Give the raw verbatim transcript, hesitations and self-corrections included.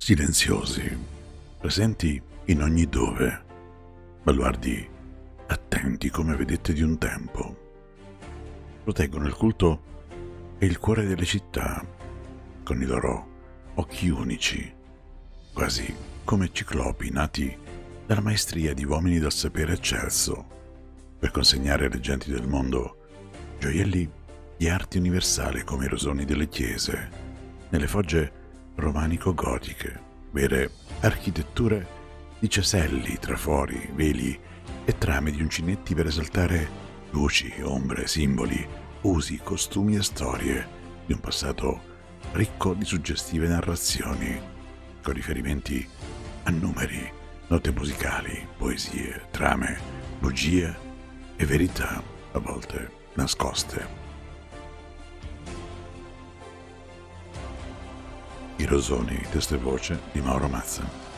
silenziosi, presenti in ogni dove, baluardi attenti come vedette di un tempo. Proteggono il culto e il cuore delle città con i loro occhi unici, quasi come ciclopi nati dalla maestria di uomini dal sapere eccelso, per consegnare alle genti del mondo gioielli di arte universale come i rosoni delle chiese, nelle fogge romanico-gotiche, vere architetture di ceselli, trafori, veli e trame di uncinetti per esaltare luci, ombre, simboli, usi, costumi e storie di un passato ricco di suggestive narrazioni, con riferimenti a numeri, note musicali, poesie, trame, bugie e verità a volte nascoste. I rosoni, testo e voce di Mauro Mazza.